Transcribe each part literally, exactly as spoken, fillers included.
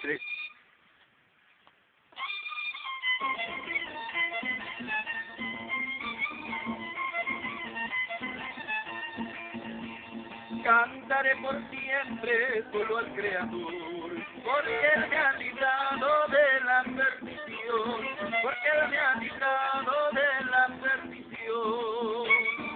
tres. Cantaré por siempre solo al Creador, porque Él me ha librado de la perdición, porque Él me ha librado de la perdición.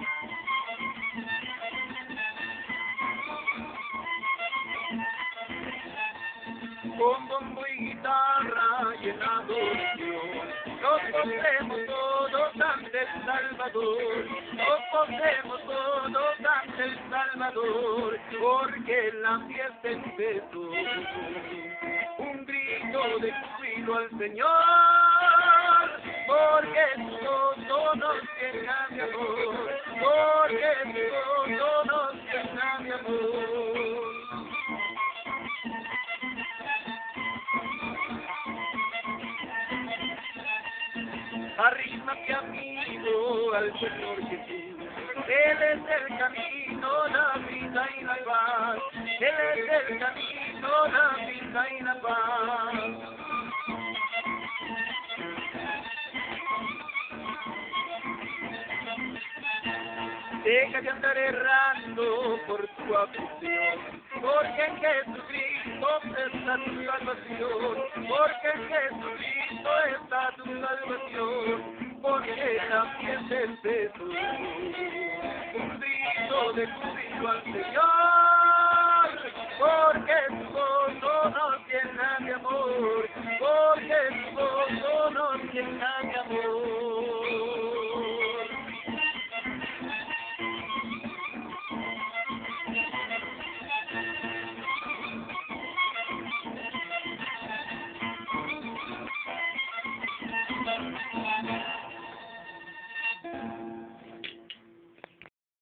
Con bombo y guitarra y en adoración, nos pondremos todos ante el Salvador, nos pondremos todos ante el Salvador, porque la fiesta empezó. Un grito de júbilo al Señor, porque su gozo nos llena de amor, porque su gozo nos llena de amor. Arriba que amigo al Señor Jesús, Él es el camino, la vida y la paz, Él es el camino, la vida y la paz. Deja de andar errando por tu aflicción, porque en Jesucristo está tu salvación, porque en Jesucristo está tu salvación, porque la fiesta empezó. Un grito de júbilo al Señor, porque su gozo nos llena de amor, porque su gozo nos llena de amor.